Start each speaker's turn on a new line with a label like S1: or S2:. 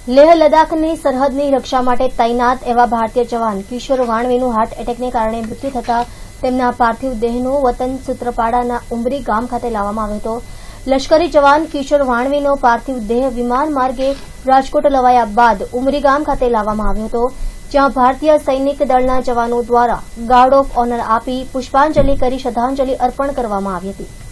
S1: લેહ લદ્દાખની સરહદની રક્ષા માટે તૈનાત એવા ભારતીય જવાન કિશોર વાણવીનું હાર્ટ એટેકને કારણે મૃત્યુ થતાં તેમના પાર્થિવ દેહનો વતન સૂત્રપાડાના ઉમરી ગામ ખાતે લાવવામાં આવ્યો હતો। લશ્કરી જવાન કિશોર વાણવીનો પાર્થિવ દેહ વિમાન માર્ગે રાજકોટ લવાયા બાદ ઉમરી ગામ ખાતે લાવવામાં આવ્યો હતો, જ્યાં ભારતીય સૈનિક દળના જવાનો દ્વારા ગાર્ડ ઓફ ઓનર આપી પુષ્પાંજલિ કરી શ્રદ્ધાંજલિ અર્પણ કરવામાં આવી હતી।